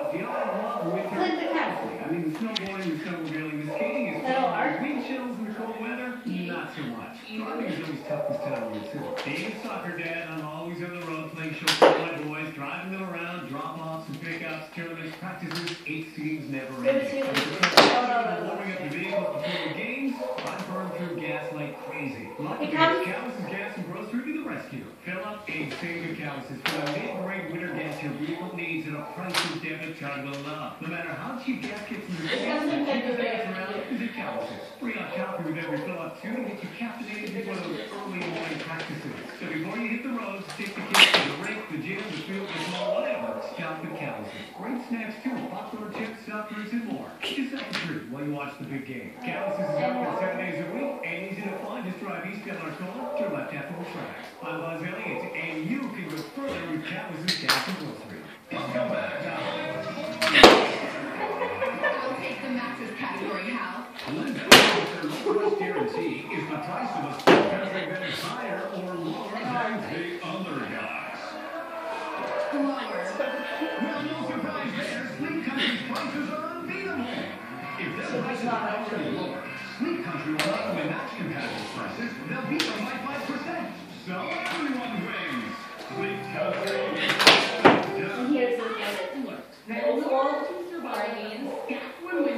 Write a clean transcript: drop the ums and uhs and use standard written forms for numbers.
You know, I love winter. I mean, the snowboarding, the snowmobiling, the skating is fun. Wind chills in the cold weather, not so much. Driving is always tough this time of year, too. Being a soccer dad, I'm always on the road playing shows with my boys, driving them around, drop-offs and pickups, tournaments, practices. It seems never ending. Warming up the vehicle before the games, I burn through gas like crazy. Luckily, Callis' Gas and Grocery to the rescue. Fill up and save at Callis' for the mid-grade winter gas your vehicle needs at a price of debit card will love. No matter how cheap gas gets in the gas, the cheapest gas around is at Callis'. Free on coffee with every fill-up too to get you caffeinated before those early morning practices. So before you hit the roads, take the kids to the rink, the gym, the field, the mall, whatever. Stop at Callis'. Great snacks too, popcorn, chips, soft drinks, and more. Just have a treat while you watch the big game. Callis' is open 7 days a week and easy to find. Just drive east down our Sola, turn left after the tracks. I'm Buzz Elliott, and you can go further with Callis' Gas and Grocery. Welcome back, I'll take the mattress category, Hal. Their lowest guarantee is the price of a sport country that is higher or lower than the other guys. Lower. Well, no surprise there. Sleep Country's prices are unbeatable. If their prices are already lower, Sleep Country will not only match competitive prices, they'll beat them by 5%. So everyone wins. Sleep Country. Here's the other. Sardines.